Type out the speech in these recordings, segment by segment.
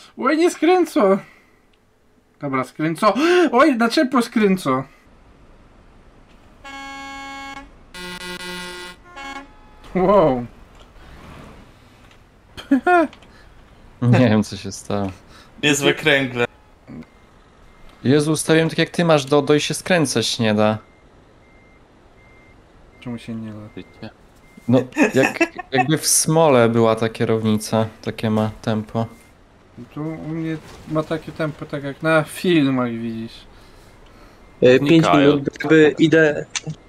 Oj, nie skręco! Dobra, skręco. Oj, na ciepło skręco. Wow. Nie wiem, co się stało. Niezłe kręgle. Jezu, ustawiłem tak jak ty masz, Dodo, i się skręcać nie da. Czemu się nie da? No, jakby w smole była ta kierownica, takie ma tempo. Tu u mnie ma takie tempo, tak jak na filmach widzisz. 5 Znikają. minut, jakby idę.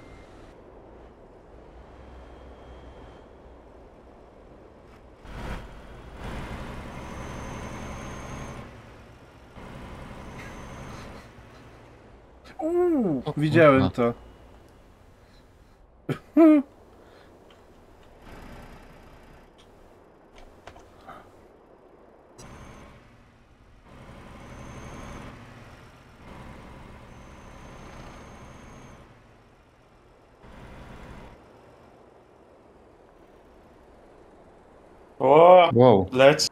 Widziałem to. O, Wow. leć.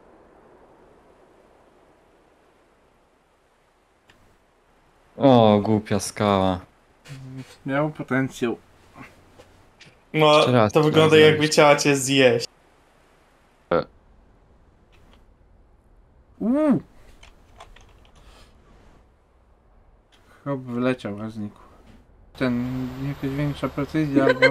O, głupia skała. Miał potencjał. No, Jeszcze raz to wygląda trzeba jakby chciała cię zjeść. Hop, wyleciał, a znikł. Ten, jakaś większa precyzja, albo...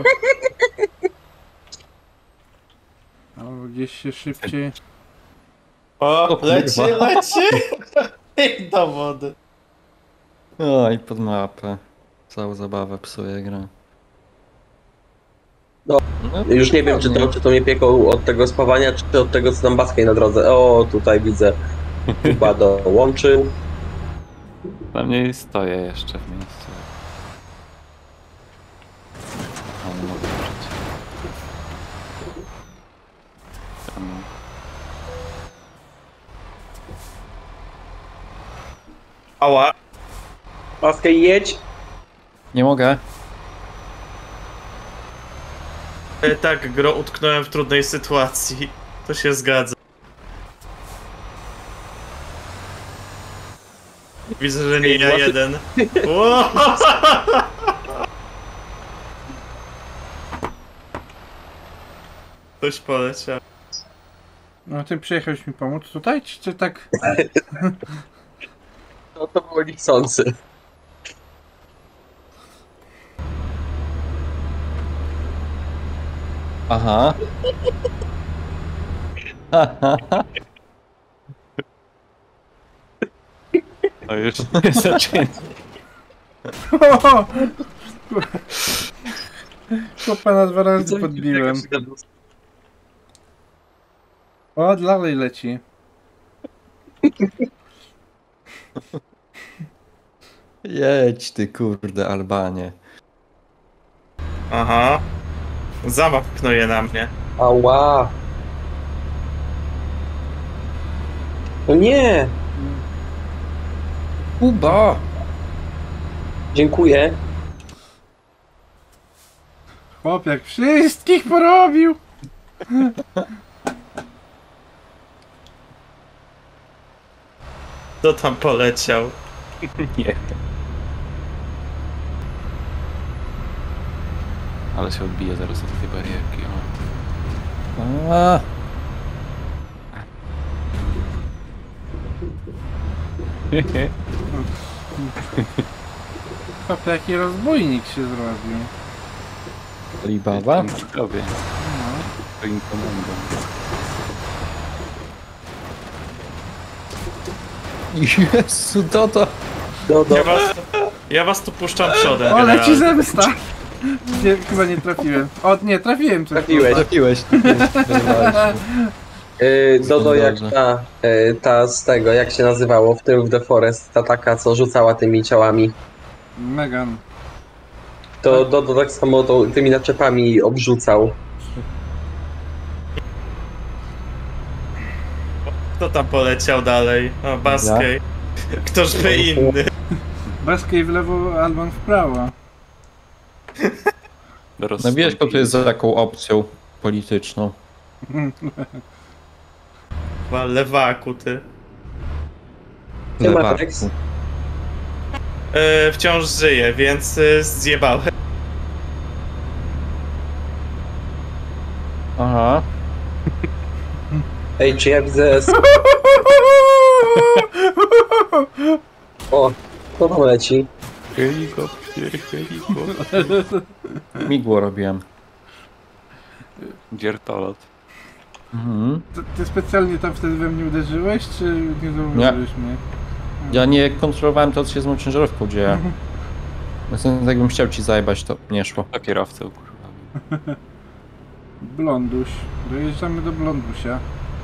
Albo gdzieś się szybciej... O, leci, kurwa. leci. I do wody. Oj, pod mapę. Całą zabawę psuje grę. No, Już nie wiem, dokładnie. czy to mnie pieką od tego spawania, czy od tego, co tam Baskiej na drodze. O, tutaj widzę. Chyba dołączył. Dla mnie stoję jeszcze w miejscu. O, nie mogę ruszyć. Tam... Ała. Baskiej, jedź. Nie mogę. Tak, gro, utknąłem w trudnej sytuacji. To się zgadza. Widzę, że nie ja jeden. Ło! Ktoś poleciał. No ty przyjechałeś mi pomóc tutaj, czy tak... No to było niechcący. Aha. O, już nie zaczęło. Chłopa na 2 razy podbiłem. O, dalej leci. Jedź ty kurde Albanie. Aha. Zabaw knuje na mnie. Ała. No nie. Kuba! Dziękuję. Chłop jak wszystkich porobił. Kto tam poleciał? Nie. Ale się odbije zaraz od tej barierki. O. A, Chłop jaki rozbójnik się zrobił. Alibaba? Robię. Twoim komendą. Jezu, Dodo! Dodo. Ja was tu puszczam przodem. O, leci generalnie. zemsta! Nie, chyba nie trafiłem. O, nie, trafiłem coś. Trafiłeś. Trafiłeś. Dodo jak Dobrze. ta z tego, jak się nazywało w tym w The Forest, ta taka, co rzucała tymi ciałami. Megan. To Dodo tak samo tymi naczepami obrzucał. Kto tam poleciał dalej? O, Baskiej. Ktoż by inny. Baskiej w lewo, Alban w prawo. No wiesz, kto to jest za taką opcją polityczną. Chyba lewaku, ty. Siema, Lewarku. Alex. Wciąż żyję, więc zjebałem. Aha. Ej, czy ja widzę... O, kto tam leci? Helikopter. Migło robiłem. Dziertolot. Mhm. Ty specjalnie tam wtedy we mnie uderzyłeś, czy nie zauważyłeś mnie? Ja nie kontrolowałem to, co się z moją ciężarówką dzieje. Więc jakbym chciał ci zajebać, to nie szło. To kierowcę, kurwa. Blonduś. Dojeżdżamy do Blondusia.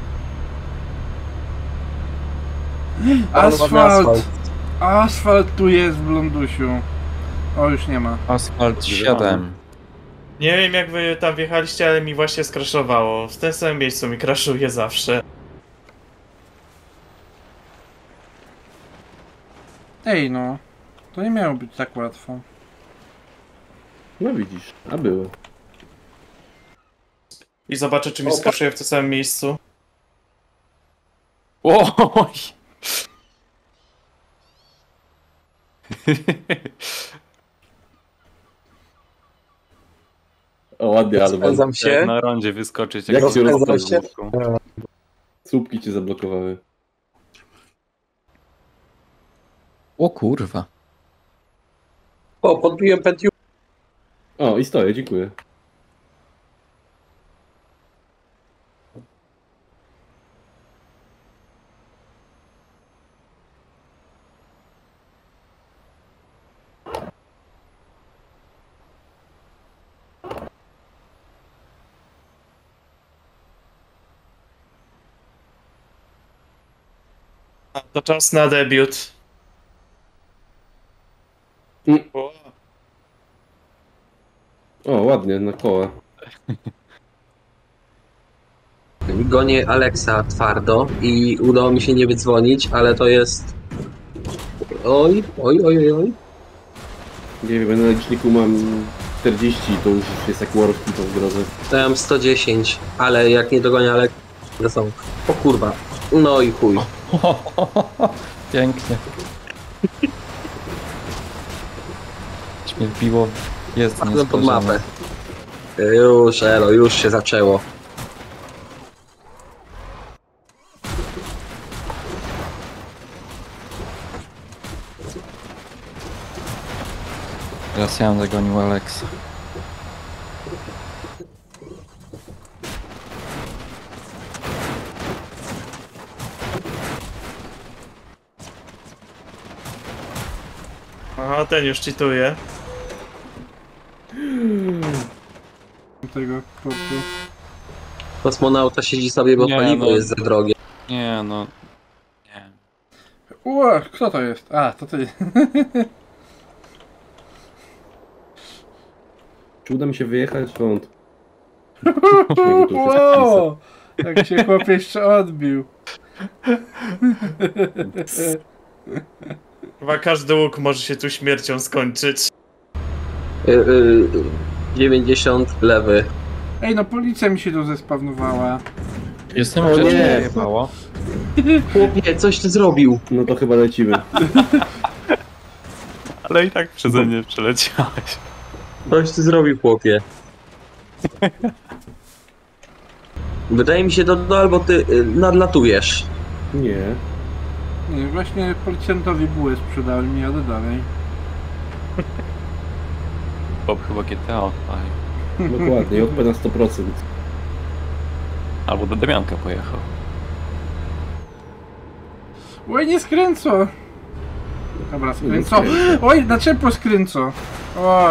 Asfalt! Asfalt tu jest w Blondusiu. O, już nie ma. Asfalt 7. Nie wiem jak wy tam wjechaliście, ale mi właśnie skraszowało. W tym samym miejscu mi crashuje zawsze. Ej no. To nie miało być tak łatwo. No widzisz, a było. I zobaczę czy mi skraszuje w tym samym miejscu. Oj! O, ładnie, ale Spędzam Jak się. na rondzie wyskoczyć, Jak jak się rozpędzam się? słupki cię zablokowały. O kurwa. O, podbiłem Pentium. O, i stoję, dziękuję. A to czas na debiut. Mm. O, O, ładnie, na koła. Gonię Alexa twardo i udało mi się nie wydzwonić, ale to jest... Oj. Nie wiem, na liczniku mam 40, to już jest jak warowki to w drodze. To ja mam 110, ale jak nie dogonię Alexa, to są... O kurwa. No i chuj. Pięknie. Mnie wbiło. Jest Wpadłem pod mapę. Już, elo, już się zaczęło. Teraz ja zagonił Alexa. aha, ten już cheatuje. Tego chłopu. Kosmonauta siedzi sobie, bo Nie, paliwo no. jest za drogie. Nie no. Nie. Kto to jest? A, to ty. Czy uda mi się wyjechać? Wąt. Wow! Jak się chłop jeszcze odbił. Chyba każdy łuk może się tu śmiercią skończyć. 90 lewy. Ej, no policja mi się tu zespawnowała. Jestem O grzecznie nie. jebało. Chłopie, coś ty zrobił. No to chyba lecimy. Ale i tak przeze mnie przeleciałeś. Coś ty zrobił, chłopie. Wydaje mi się, no albo ty nadlatujesz. Nie. Nie, właśnie policjantowi bułę sprzedałem i jadę dalej. Bob chyba GTA odpalił. Dokładnie, JP na 100%. Albo do Damianka pojechał. Oj, nie skręco! Dobra, skręco. Nie skręcę. Oj, na ciepło skręco. O,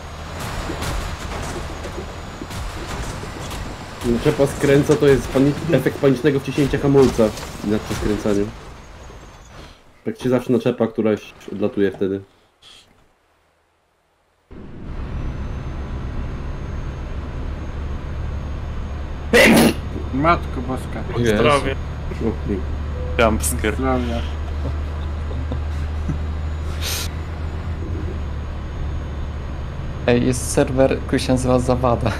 Czepa skręca to jest efekt panicznego wciśnięcia hamulca na przeskręcaniu. Tak się zawsze naczepa, któraś odlatuje wtedy. matko boska. Jezu. Zdrowie. O, nie. Jumpscare. Zdrowia. Ej, jest serwer, który się nazywa Zawada.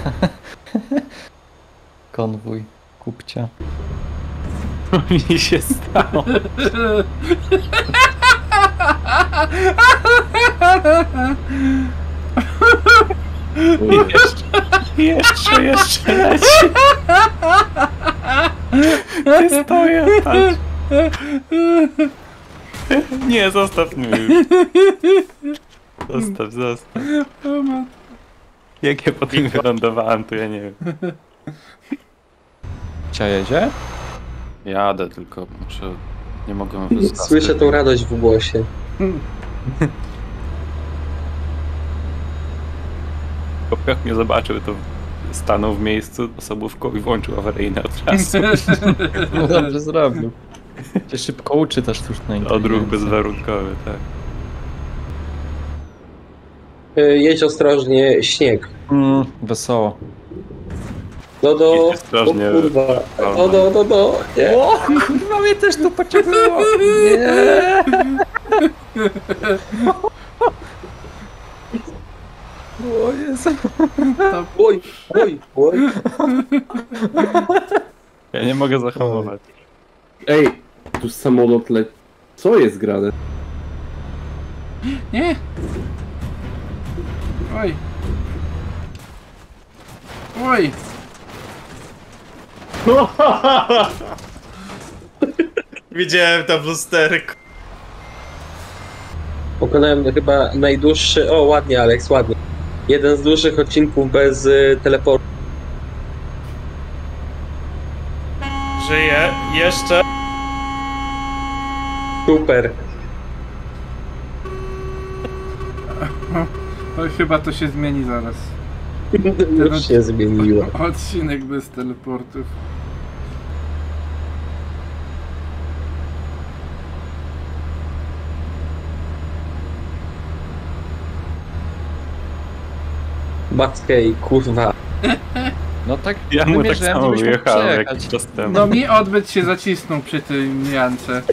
Konwój. Kupcia. Mi się stało. Jeszcze leci. Ty stoję, patrz. Nie, zostaw mnie już. Zostaw. Jak ja potem wylądowałem, to ja nie wiem. Cia jedzie? Jadę, tylko muszę... Nie mogę wyskoczyć. Słyszę tą radość w głosie. Jak mnie zobaczył, to stanął w miejscu osobówką i włączył awaryjne od razu. No dobrze zrobił. Cię szybko uczy ta sztuczna Odruch inteligencja. bezwarunkowy, tak. Jedź ostrożnie, śnieg. Wesoło. Do. Jedź ostrożnie. O kurwa. Do. Nie. O, kurwa, mnie też tu pociągnęło. Nie. O Jezu. Oj. Ja nie mogę zahamować. Ej, tu samolot Co jest grane? Nie! Oj! Oj! Widziałem to w lusterku. Pokonałem chyba najdłuższy... O, ładnie, Alex, ładnie. Jeden z dłuższych odcinków bez teleportu. Żyje. Jeszcze. Super. Oj, chyba to się zmieni zaraz. Już się zmieniło. Odcinek bez teleportów. Backej, kurwa. No tak, Ja mu tak wymierzyłem, samo żebyś mógł wyjechałem przejechać. jakiś czas temu. No mi odbyt się zacisnął przy tym Jance.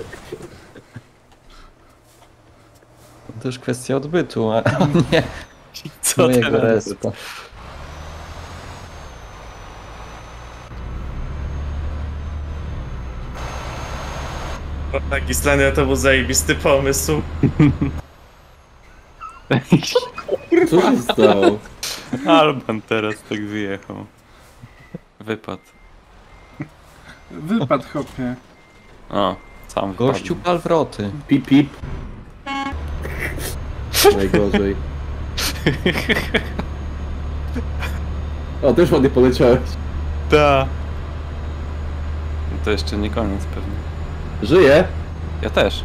To już kwestia odbytu, a nie Co mojego teraz? respa. Taki Islanda to był zajebisty pomysł. Co się stało? Alban teraz tak wyjechał. Wypadł. Wypadł, chłopie. O, sam wypadł. Gościu pal wroty. Pip. Najgorzej. O, też ładnie poleciałeś. Ta. No to jeszcze nie koniec pewnie. Żyje? Ja też.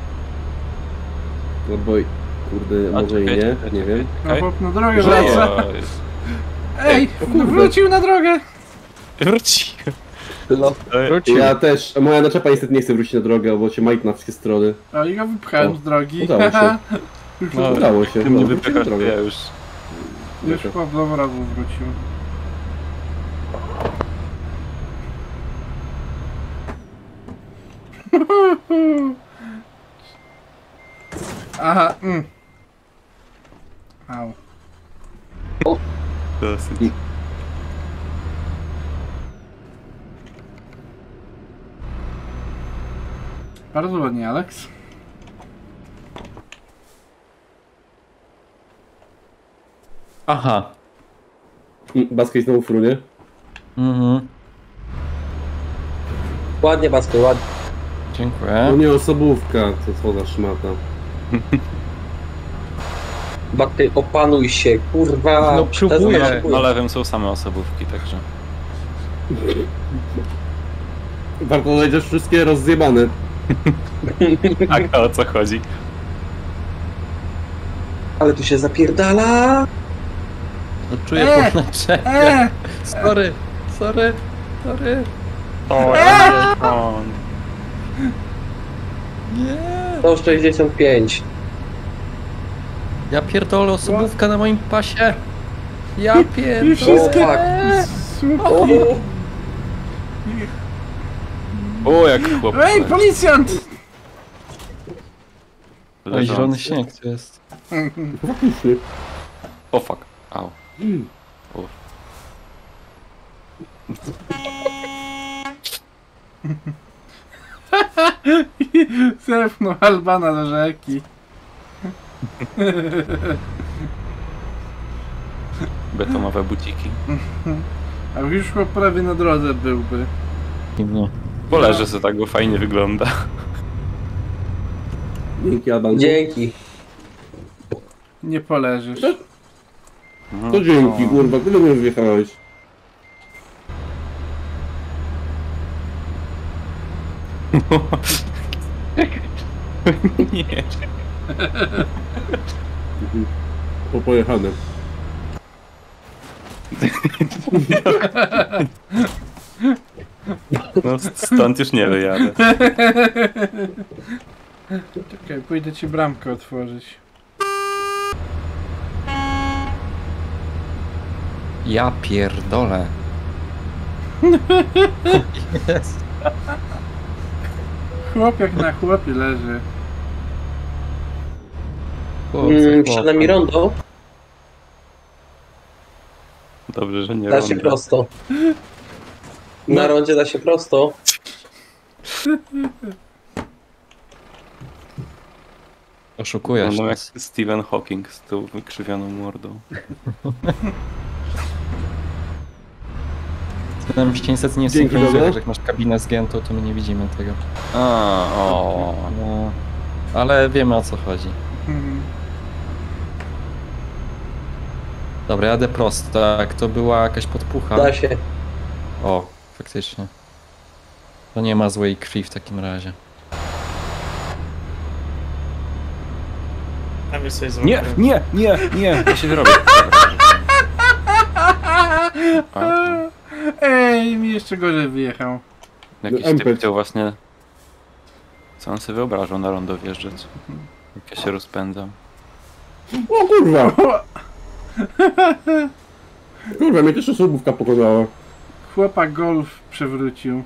No bo... Kurde, A, może i czekaj, nie, czekaj, nie wiem. No chłop na drogę Żyje. wraca. Oj, Ej, wrócił na drogę. wróciłem. No. Wrócił. Ja też. A moja naczepa niestety nie chce wrócić na drogę, bo się majt na wszystkie strony. O, i go wypchałem O, z drogi. udało się. No, Udało się. Ty mnie no, wrócił na wypychasz, to drogę. ja już... Już chłop do mrozu wrócił. Aha, Au. Dosyć. Bardzo ładnie, Alex. Aha. Baskej znowu frunie. Mhm. Ładnie, Basko, ładnie. No Dziękuję. nie osobówka, co za szmata. Backej, opanuj się, kurwa. No, próbuję. Na lewym są same osobówki, także... Warto znajdziesz wszystkie rozjebane. A o co chodzi? Ale tu się zapierdala. No, czuję podnaczenie. Sorry. O, on. Nie. 165. Ja pierdolę, osobówka na moim pasie. Ja I pierdolę. wszystkie... O, O, jak chłop. Ej, policjant! Oj, zielony śnieg to jest. Faktycznie. O fuck. Au. O. Zepchnął Albana do rzeki. Betonowe buciki. A już chyba prawie na drodze byłby. Nie. Poleżę sobie tak, bo fajnie wygląda. Dzięki, Alban. Dzięki. Nie poleżysz. To dzięki, kurwa, kiedy mnie wjechałeś? Nie. Po pojechane. No stąd już nie wyjadę. Czekaj, pójdę ci bramkę otworzyć. Ja pierdolę. Jest. Chłop jak na chłopie leży. Przed nami rondo. Dobrze, że nie Da się rondo. prosto. Na rondzie da się prosto. Oszukujesz Wyglądam jak nas. Stephen Hawking z tą wykrzywioną mordą. Ten 500 nie Dzięki, synchronizuje, dobra. że jak masz kabinę zgiętą, to my nie widzimy tego. O. No, ale wiemy o co chodzi. Mhm. Dobra, jadę prosto. Tak, to była jakaś podpucha. Da się. O, faktycznie. To nie ma złej krwi w takim razie. Tam jest sobie Nie, nie, nie, nie, ja się wyrobię. A, Ej, mi jeszcze gorzej wyjechał. jakiś MP. typ chciał właśnie... Co on sobie wyobrażał na rondo wjeżdżać? Jak ja się rozpędzam. O kurwa! Kurwa, mnie też osobówka pokonała. Chłopa golf przewrócił.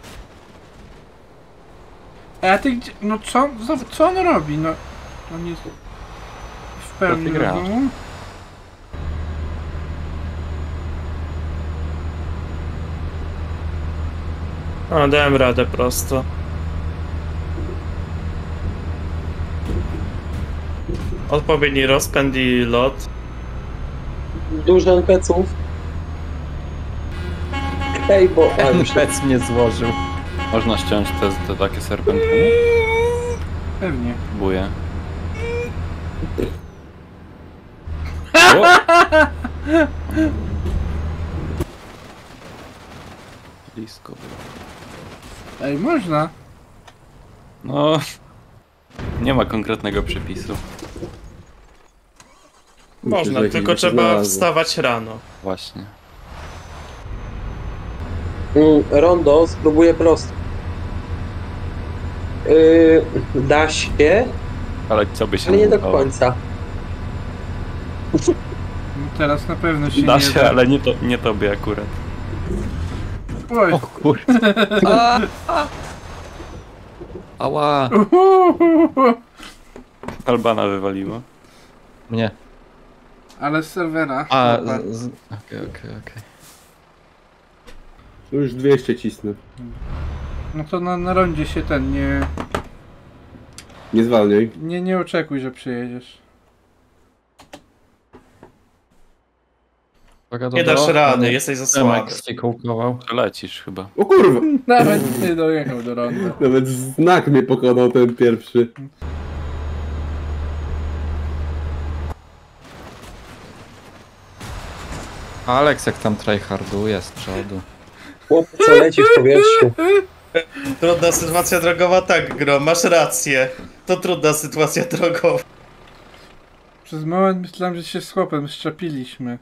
A ty gdzie? No co on robi? No on jest w pełni ty grasz? rozumu. O, dałem radę prosto. Odpowiedni rozpęd i lot. Dużo NPC-ów. Hej, bo... A, już Pec mnie złożył. Można ściąć te takie serpentyny? Pewnie. Próbuję. Blisko było. Ej, można. No... Nie ma konkretnego przepisu. Można, Myślę, że tylko jakiś by się trzeba znalazł. wstawać rano. Właśnie. rondo, spróbuję prosto. Da się, Ale co by się ale nie do udało? końca. No teraz na pewno się Da nie się, da. ale nie tobie akurat. Oj. O kurde. Ała. Albana wywaliło. Mnie. Ale z serwera. A, Dobra. okej. To już 200 cisnę. No to na rondzie się ten Nie zwalniaj. nie oczekuj, że przyjedziesz. Nie dasz rady, jesteś za słaby. Tomek sfikołkował. Lecisz chyba. O kurwa! Nawet nie dojechał do ronda. Nawet znak mnie pokonał ten pierwszy. Alex jak tam tryharduje z przodu. Chłop, co leci w powietrzu. Trudna sytuacja drogowa, tak, Gro, masz rację. To trudna sytuacja drogowa. Przez moment myślałem, że się z chłopem szczepiliśmy.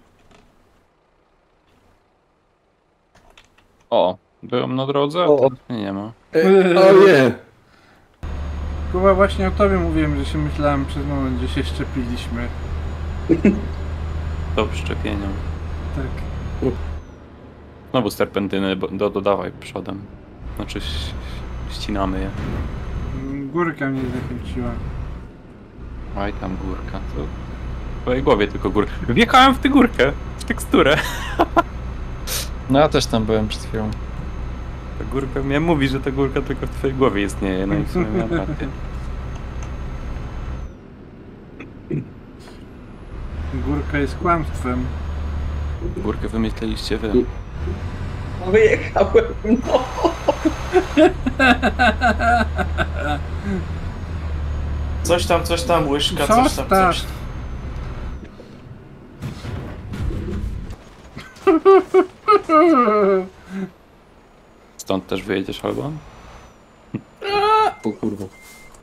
O, byłem na drodze, a O. teraz mnie nie ma. O nie! Chyba właśnie o tobie mówiłem, że się myślałem przez moment, że się szczepiliśmy. Do szczepienia. Tak. Znowu serpentyny, dodawaj przodem. Znaczy ścinamy je. Górka mnie zachęciła. Aj tam górka. To w twojej głowie tylko górka. Wjechałem w tę górkę, w teksturę. No ja też tam byłem przed chwilą. Ta górka mnie mówi, że ta górka tylko w twojej głowie istnieje, no i w sumie miałem rację. Górka jest kłamstwem. Górkę wymyśliliście wy. Wyjechałem, no. Coś tam, łyżka, coś tam, Zostaw. coś. Stąd też wyjedziesz, Alban? O kurwa.